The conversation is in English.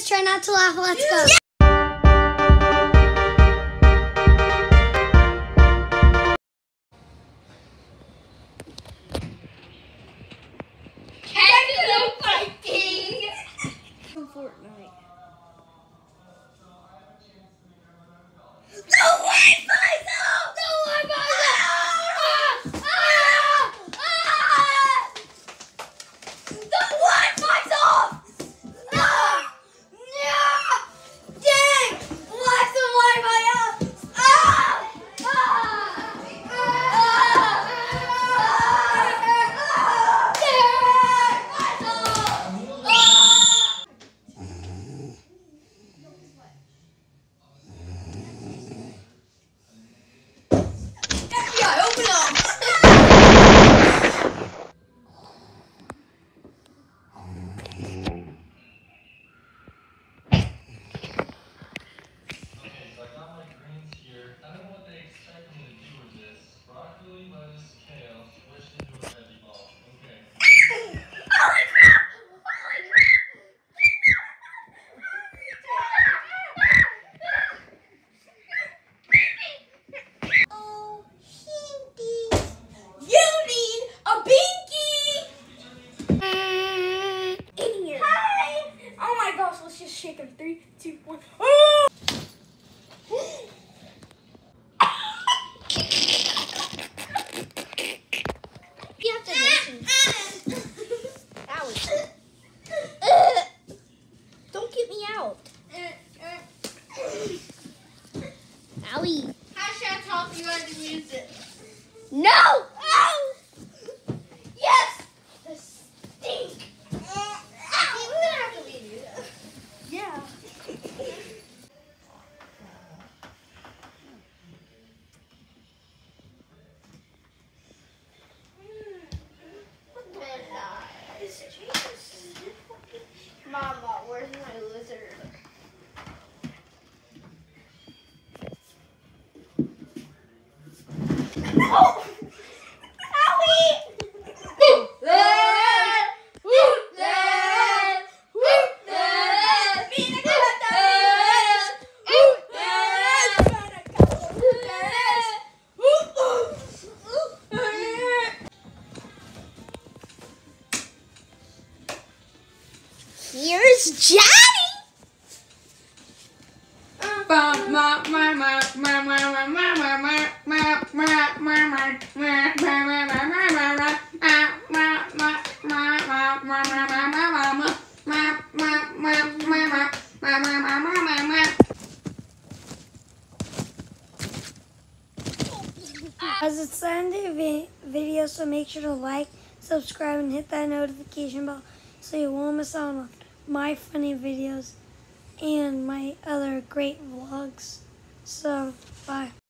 guys, try not to laugh. Let's go. Kangaroo fighting! Fortnite. The Wi-Fi's out! The Wi-Fi's out! The Wi-Fi's off! No! No! Dang! Why's the Wi-Fi out? Open up! Let's just shake them. 3, 2, 1. Oh! You have to listen. That was. Don't get me out. Owie. How should I talk you out of music? No! Oh! Yes! The stink! We're gonna have to leave you. Yeah. Mama, where's my lizard? Oh! Owie! Here's Johnny. As it's the end of the video, so make sure to like, subscribe, and hit that notification bell so you won't miss out on my funny videos and my other great vlogs. So, bye.